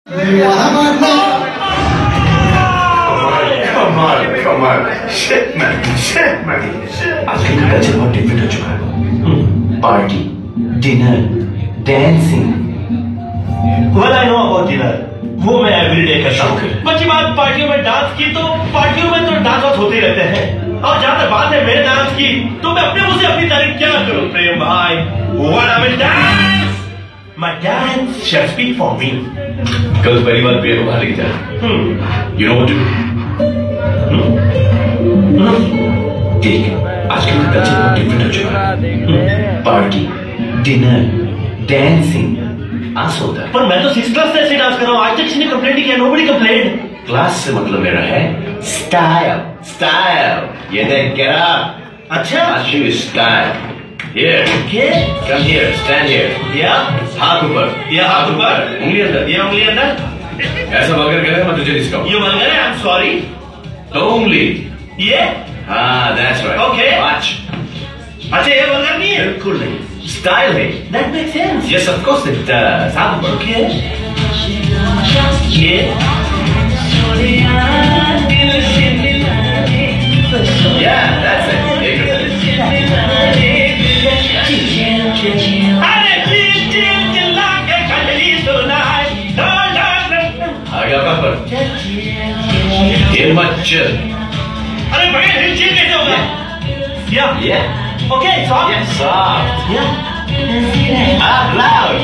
कमाल shit man आजकल का कल्चर बहुत डिफरेंट हो चुका है। Party, dinner, dancing. Well, I know about dinner. वो मैं एवरीडे करता हूँ। बच्ची बात पार्टियों में डांस की तो पार्टियों में तो डांस होते ही रहते हैं। और जहाँ तक बात है मेरे डांस की तो मैं अपने मुंह से अपनी तारीफ क्या करूँ प्रेम भाई। What I will dance? My dance shall speak for me. कल पहली बार बियर बाहर लेके जा। You know what to do? देख, आजकल का कल्चर बहुत डिफरेंट हो चुका है। पार्टी, डिनर, डांसिंग, आस होता है। पर मैं तो 6th क्लास से ऐसे डांस कर रहा हूँ। आज तक किसी ने कंप्लेंट नहीं किया। Nobody complained. क्लास से मतलब मेरा है स्टाइल। स्टाइल ये देख क्या? अच्छा Ashu style. Here. Here? Come here. Stand here. Yeah. हाथ ऊपर। ये हाथ ऊपर। उंगली अंदर। ये उंगली अंदर। ऐसा वगैरह करे मैं तुझे दिखाऊं। ये वल्गर है। I'm sorry. तो उंगली। ये? हाँ, that's right. Okay. Watch. अच्छा ये वल्गर नहीं है? बिल्कुल नहीं। स्टाइल है। That makes sense. Yes, of course it does. हाथ ऊपर। Okay. ये? Yeah, that's it. एक अरे चिल्ला के कजली सुनाए। आ गया कपर। हिम्मत। अरे बड़े हिल कैसे होगा? Yeah. Okay, soft. Yes, soft. Yeah. Up loud.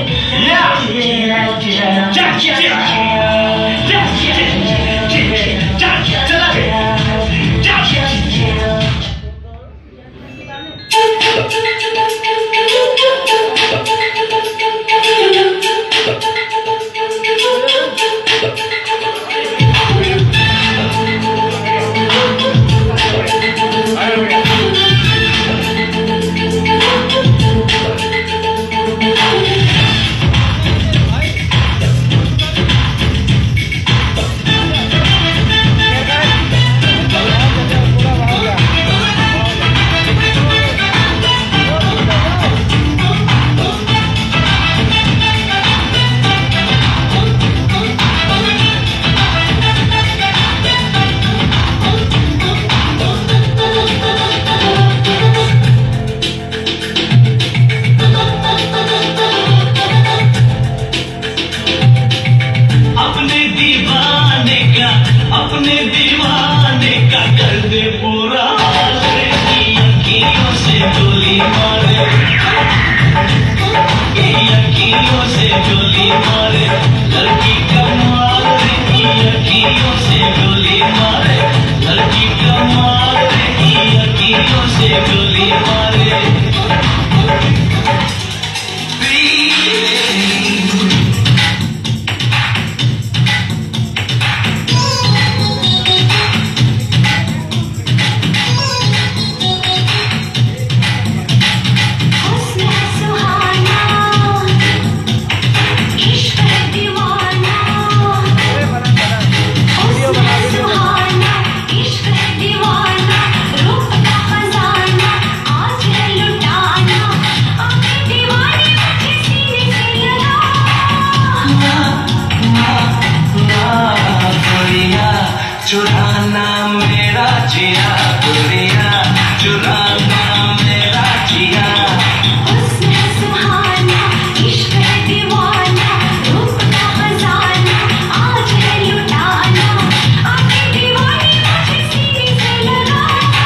चुराना मेरा जिया दुनिया, चुराना मेरा जिया। हुस्न सुहाना, इश्क दीवाना, रूप का खजाना, आज है लुटाना, आंखें दीवानी मुझे सीने से लगा।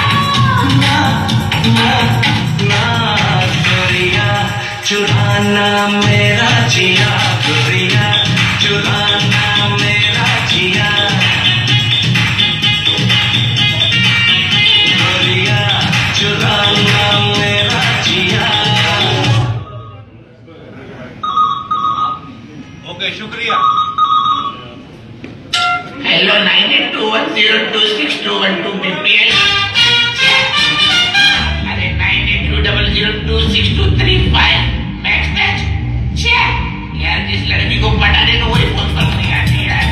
ना ना ना दुनिया, चुराना मेरा जिया दुनिया, चुराना मेरा जिया। शुक्रिया। Hello 9821026212 BPL। अरे 9820026235 मैक्स यार, जिस लड़की को पटाने को वही फोन पर नहीं आती है।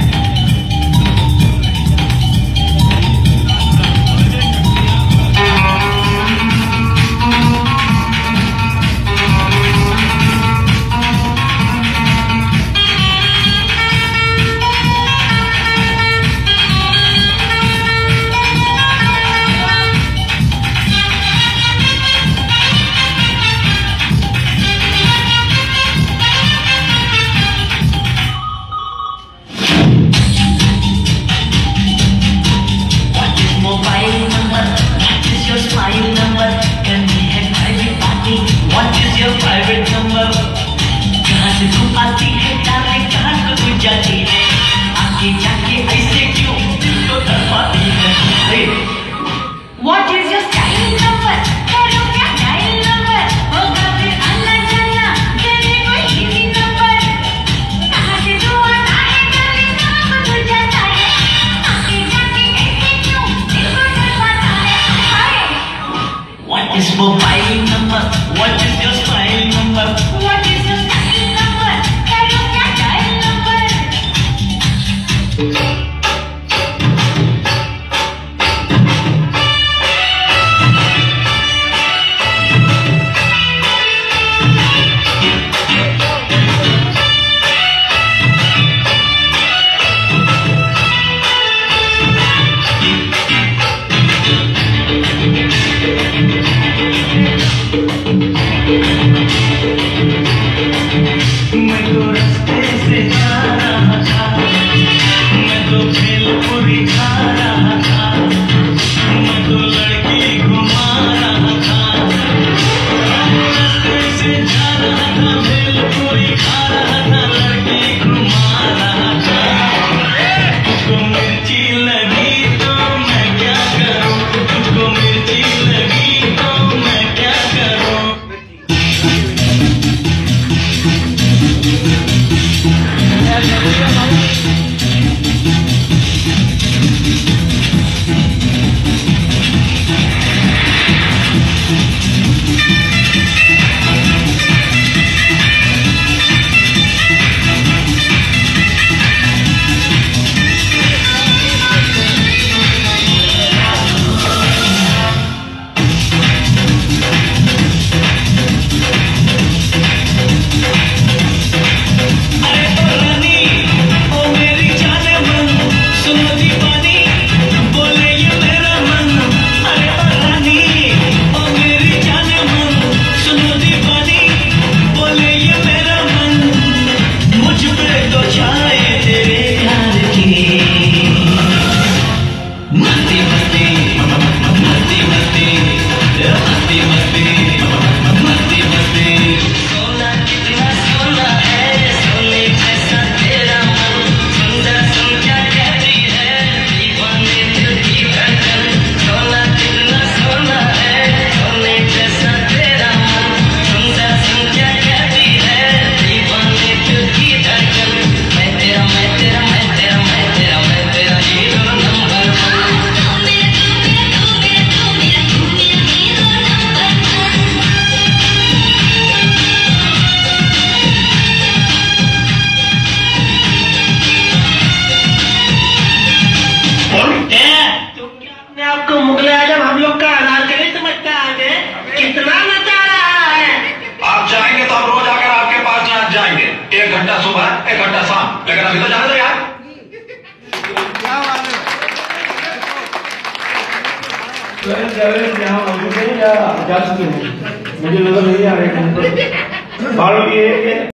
घंटा सुबह 1 घंटा शाम, लेकिन अभी तो जाने दो यार। यहाँ जा चुके हैं, मुझे नजर नहीं आ रहे हैं।